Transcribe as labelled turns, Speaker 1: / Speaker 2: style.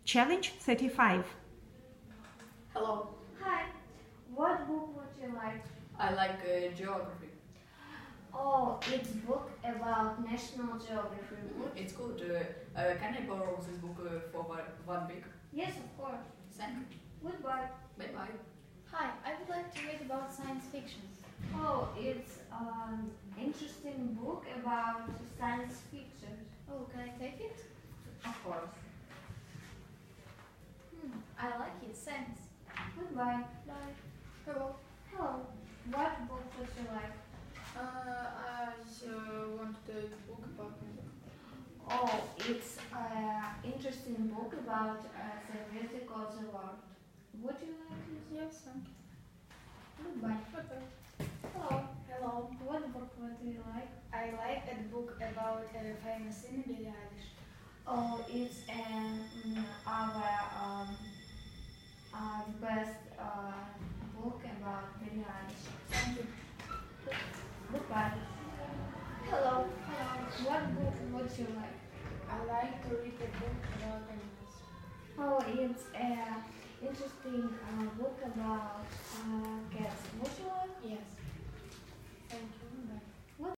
Speaker 1: Challenge 35.
Speaker 2: Hello,
Speaker 3: Hi, what book would you like?
Speaker 2: I like geography.
Speaker 3: Oh, it's book about National Geography.
Speaker 2: It's good. Can I borrow this book for 1 week?
Speaker 3: Yes, of course.
Speaker 2: Thank you.
Speaker 3: Goodbye.
Speaker 2: Bye bye.
Speaker 4: Hi, I would like to read about science fiction.
Speaker 3: Oh, it's an interesting book about science fiction.
Speaker 4: Oh, can I take it?
Speaker 3: Of course.
Speaker 4: I like it, thanks.
Speaker 3: Goodbye.
Speaker 4: Bye. Hello.
Speaker 3: Hello, what book would you like?
Speaker 4: I want the book about music.
Speaker 3: Oh, it's an interesting book about the music of the world. Would you like it?
Speaker 4: Yes, thank you.
Speaker 3: Goodbye.
Speaker 4: Okay.
Speaker 3: Hello,
Speaker 4: Hello.
Speaker 3: what book would you like?
Speaker 4: I like a book about a famous singer, Billie Eilish.
Speaker 3: Oh, it's our best book about Billie Eilish.
Speaker 4: Thank you.
Speaker 3: Goodbye. Hello. Hello. What book would you like?
Speaker 4: I like to read a book about animals.
Speaker 3: Oh, it's an interesting book about cats. Would you like?
Speaker 4: Yes. Thank you. Bye.